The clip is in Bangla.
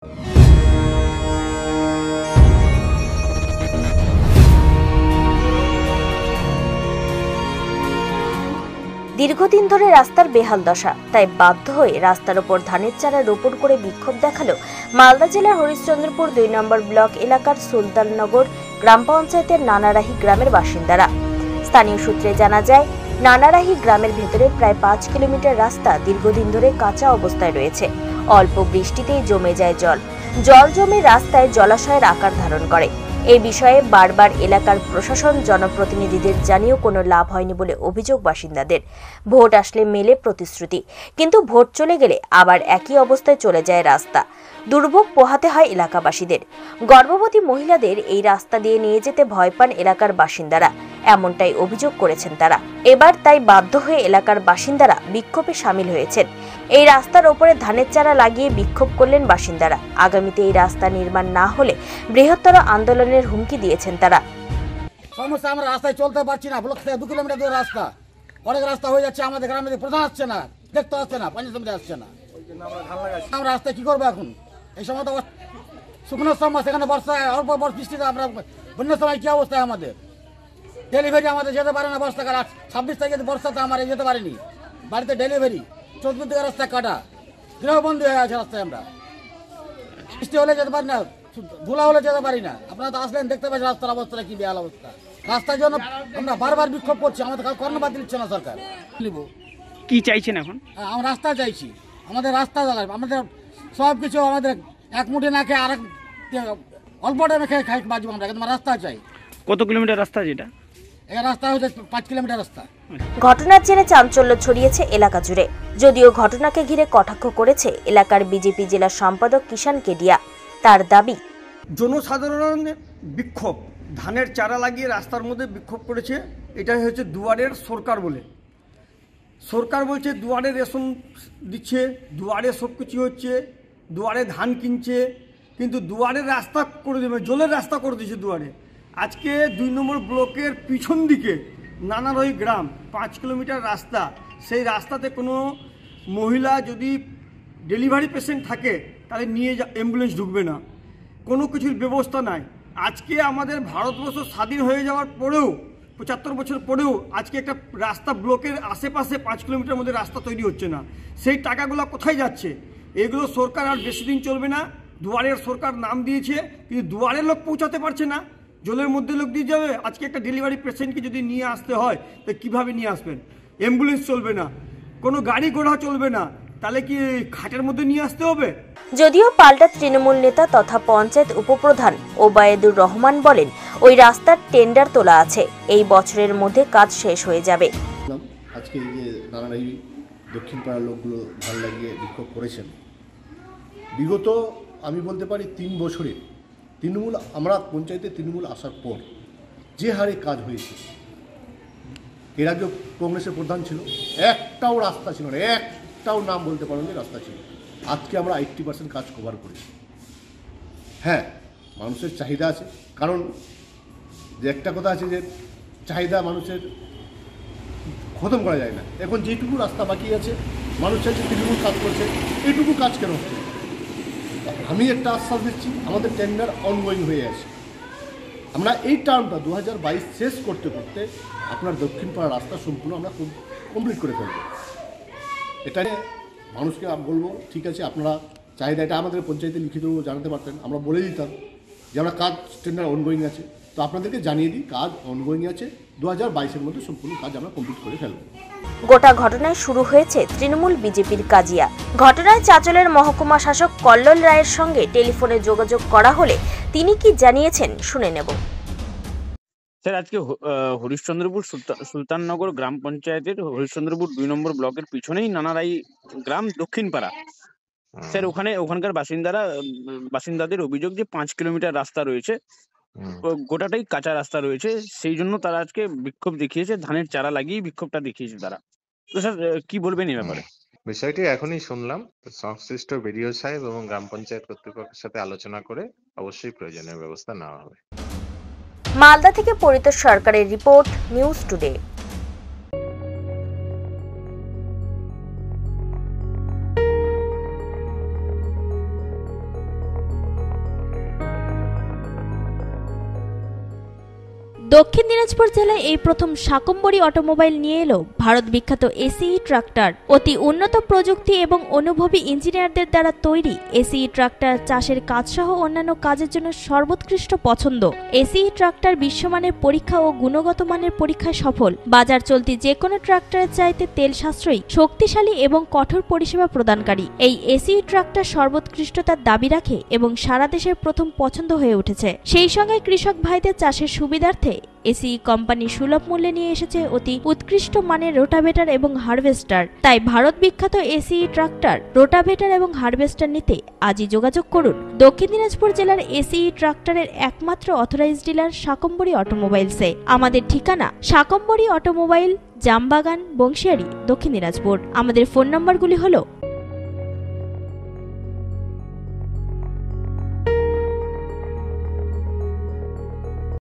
দীর্ঘদিন ধরে রাস্তার বেহাল দশা, তাই বাধ্য হয়ে রাস্তার ওপর ধানের চারা রোপণ করে বিক্ষোভ দেখালো মালদা জেলার হরিশ্চন্দ্রপুর ২ নম্বর ব্লক এলাকার সুলতাননগর গ্রাম পঞ্চায়েতের নানারাহি গ্রামের বাসিন্দারা। স্থানীয় সূত্রে জানা যায়, নানারাহি গ্রামের ভেতরে প্রায় ৫ কিলোমিটার রাস্তা দীর্ঘদিন ধরে কাঁচা অবস্থায় রয়েছে। অল্প বৃষ্টিতেই জমে যায় জল জমে রাস্তায় জলাশয়ের আকার ধারণ করে। এই বিষয়ে বারবার এলাকার প্রশাসন জনপ্রতিনিধিদের জানিয়েও কোনো লাভ হয়নি বলে অভিযোগ বাসিন্দাদের। ভোট আসলে মেলে প্রতিশ্রুতি, কিন্তু ভোট চলে গেলে আবার একই অবস্থায় চলে যায় রাস্তা। দুর্ভোগ পোহাতে হয় এলাকাবাসীদের। গর্ভবতী মহিলাদের এই রাস্তা দিয়ে নিয়ে যেতে ভয় পান এলাকার বাসিন্দারা, এমনটাই অভিযোগ করেছেন তারা। এবার তাই বাধ্য হয়ে এলাকার বাসিন্দারা বিক্ষোভে সামিল হয়েছেন। এই রাস্তার ওপরে ধানের চারা লাগিয়ে বিক্ষোভ করলেন বাসিন্দারা। আগামীতে এই রাস্তা নির্মাণ না হলে বৃহত্তর আন্দোলনের হুমকি দিয়েছেন তারা। সমস্যা, আমরা রাস্তায় চলতে পারছি না। ব্লক থেকে 2 কিলোমিটার দূর রাস্তা, অনেক রাস্তা হয়ে যাচ্ছে। আমাদের গ্রামে প্রধান আসছে না, দেখতে আসছে না, পঞ্চায়েত সমিতি আসছে না। আমরা রাস্তায় কি করবো এখন? এই সময় তো শুকনোর সময়, সেখানে বর্ষায় অল্প বৃষ্টিতে আমরা বন্যার সময় কি অবস্থা আমাদের? ডেলিভারি আমাদের যেতে পারে না। বর্ষাকাল 26 তারিখে বর্ষাতে আমরা যেতে পারিনি বাড়িতে। ডেলিভারি 14 থেকে রাস্তা কাটা, গৃহবন্দী হয়ে আছে রাস্তায়। আমরা বৃষ্টি হলে যেতে পারি না, ধুলা হলে যেতে পারি না। আপনারা তো আসলেন, দেখতে পাচ্ছেন রাস্তার অবস্থা কি বেহাল অবস্থা। রাস্তার জন্য আমরা বারবার বিক্ষোভ করছি, আমাদের কর্ণপাত দিচ্ছে না সরকার। কি চাইছেন এখন? আমরা রাস্তা চাইছি, আমাদের রাস্তা চালাই। আমাদের সব কিছু আমাদের এক মুঠে না খেয়ে আরেক অল্প টাইমে খেয়ে খাই বাঁচবো আমরা, কিন্তু রাস্তা চাই। কত কিলোমিটার রাস্তা? যেটা এই রাস্তা হচ্ছে 5 কিলোমিটার রাস্তা। ঘটনার জেরে চাঞ্চল্য ছড়িয়েছে এলাকা জুড়ে। যদিও ঘটনাকে ঘিরে কটাক্ষ করেছে এলাকার বিজেপি জেলা সম্পাদক কিষাণ কেডিয়া। তার দাবি, জনসাধারণের বিক্ষোভ, ধানের চারা লাগিয়ে রাস্তার মধ্যে বিক্ষোভ করেছে। এটাই হচ্ছে দুয়ারের সরকার বলে। সরকার বলছে দুয়ারে রেশন দিচ্ছে, দুয়ারে সব কিছু হচ্ছে, দুয়ারে ধান কিনছে, কিন্তু দুয়ারের রাস্তা করে দেবে, জলের রাস্তা করে দিচ্ছে দুয়ারে। আজকে 2 নম্বর ব্লকের পিছন দিকে নানারহি গ্রাম, 5 কিলোমিটার রাস্তা। সেই রাস্তাতে কোনো মহিলা যদি ডেলিভারি পেশেন্ট থাকে তাহলে নিয়ে অ্যাম্বুলেন্স ঢুকবে না, কোনো কিছুর ব্যবস্থা নাই। আজকে আমাদের ভারতবর্ষ স্বাধীন হয়ে যাওয়ার পরেও, 75 বছর পরেও আজকে একটা রাস্তা ব্লকের আশেপাশে 5 কিলোমিটার মধ্যে রাস্তা তৈরি হচ্ছে না। সেই টাকাগুলো কোথায় যাচ্ছে? এগুলো সরকার আর বেশি দিন চলবে না। দুয়ারের সরকার নাম দিয়েছে, কিন্তু দুয়ারের লোক পৌঁছাতে পারছে না, জলের মধ্যে লোক দিয়ে যাবে। আজকে একটা ডেলিভারি পেশেন্টকে যদি নিয়ে আসতে হয় তো কীভাবে নিয়ে আসবেন? অ্যাম্বুলেন্স চলবে না, কোনো গাড়ি ঘোড়া চলবে না, তাহলে কি খাটের মধ্যে নিয়ে আসতে হবে? যদিও পাল্টা তৃণমূল নেতা তথা পঞ্চায়েত উপপ্রধান ওবায়দুর রহমান বলেন, ওই রাস্তার টেন্ডার তোলা আছে, এই বছরের মধ্যে কাজ শেষ হয়ে যাবে। আজকে এই যে নানারাহি দক্ষিণ পাড়ার লোকগুলো ধান লাগিয়ে বিক্ষোভ করেছেন, বিগত আমি বলতে পারি 3 বছরে তৃণমূল, আমরা পঞ্চায়েতে তৃণমূল আসার পর যে হারে কাজ হয়েছে, এর আগে কংগ্রেসের প্রধান ছিল, একটাও রাস্তা ছিল না, একটাও নাম বলতে পারেন যে রাস্তা ছিল। আজকে আমরা 80% কাজ কভার করেছি। হ্যাঁ, মানুষের চাহিদা আছে, কারণ যে একটা কথা আছে যে চাহিদা মানুষের খতম করা যায় না। এখন যেটুকু রাস্তা বাকি আছে, মানুষ চাইছে তৃণমূল কাজ করছে, এইটুকু কাজ কেন হচ্ছে? আমি একটা আশ্বাস দিচ্ছি, আমাদের টেন্ডার অনগোয়িং হয়ে আছে। আমরা এই টার্মটা 2022 শেষ করতে করতে আপনার দক্ষিণ পাড়া রাস্তা সম্পূর্ণ আমরা কমপ্লিট করে ফেলব। এটা মানুষকে বলবো, ঠিক আছে আপনারা চাহিদা, এটা আমাদের পঞ্চায়েতে লিখিত জানাতে পারতেন, আমরা বলে দিতাম যে আমরা কাজ টেন্ডার অনগোয়িং আছে। তো আপনাদেরকে জানিয়ে দিই, কাজ অনগোয়িং আছে, 2022-এর মধ্যে সম্পূর্ণ কাজ আমরা কমপ্লিট করে ফেলব। গোটা ঘটনায় শুরু হয়েছে তৃণমূল বিজেপির কাজিয়া। ঘটনায় চাঁচলের মহকুমা শাসক কল্লোল রায়ের সঙ্গে টেলিফোনে যোগাযোগ করা হলে তিনি কি জানিয়েছেন শুনে নেব। স্যার, আজকে হরিশ্চন্দ্রপুর সুলতাননগর গ্রাম পঞ্চায়েতের হরিশ্চন্দ্রপুর 2 নম্বর ব্লকের পিছনেই নানারাই গ্রাম দক্ষিণ পাড়া। স্যার, ওখানকার বাসিন্দাদের অভিযোগ যে 5 কিলোমিটার রাস্তা রয়েছে, গোটাটাই কাঁচা রাস্তা রয়েছে, সেই জন্য তারা আজকে বিক্ষোভ দেখিয়েছে, ধানের চারা লাগিয়ে বিক্ষোভটা দেখিয়েছে তারা। তো স্যার, কি বলবেন এই ব্যাপারে? বিষয়টি এখনই শুনলাম। সংশ্লিষ্ট বিডিও সাহেব এবং গ্রাম পঞ্চায়েত কর্তৃপক্ষের সাথে আলোচনা করে অবশ্যই প্রয়োজনীয় ব্যবস্থা নেওয়া হবে। মালদা থেকে পরিতোষ সরকারের রিপোর্ট, নিউজ টুডে। দক্ষিণ দিনাজপুর জেলায় এই প্রথম শাকম্বরী অটোমোবাইল নিয়ে এলো ভারত বিখ্যাত এসিই ট্রাক্টর। অতি উন্নত প্রযুক্তি এবং অনুভবী ইঞ্জিনিয়ারদের দ্বারা তৈরি এসিই ট্রাক্টর চাষের কাজসহ অন্যান্য কাজের জন্য সর্বোৎকৃষ্ট পছন্দ। এসিই ট্রাক্টর বিশ্বমানের পরীক্ষা ও গুণগত মানের পরীক্ষায় সফল। বাজার চলতি যে কোনো ট্রাক্টরের চাইতে তেল সাশ্রয়ী, শক্তিশালী এবং কঠোর পরিষেবা প্রদানকারী এই এসিই ট্রাক্টর সর্বোৎকৃষ্টতার দাবি রাখে এবং সারা দেশের প্রথম পছন্দ হয়ে উঠেছে। সেই সঙ্গে কৃষক ভাইদের চাষের সুবিধার্থে এসিই কোম্পানি সুলভ মূল্যে নিয়ে এসেছে অতি উৎকৃষ্ট মানের রোটাভেটার এবং হারভেস্টার। তাই ভারত বিখ্যাত এসিই ট্রাক্টর, রোটাভেটার এবং হারভেস্টার নিতে আজই যোগাযোগ করুন দক্ষিণ দিনাজপুর জেলার এসিই ট্রাক্টরের একমাত্র অথরাইজড ডিলার শাকম্বরী অটোমোবাইলসে। আমাদের ঠিকানা শাকম্বরী অটোমোবাইল, জামবাগান, বংশিয়ারি, দক্ষিণ দিনাজপুর। আমাদের ফোন নম্বরগুলি হলো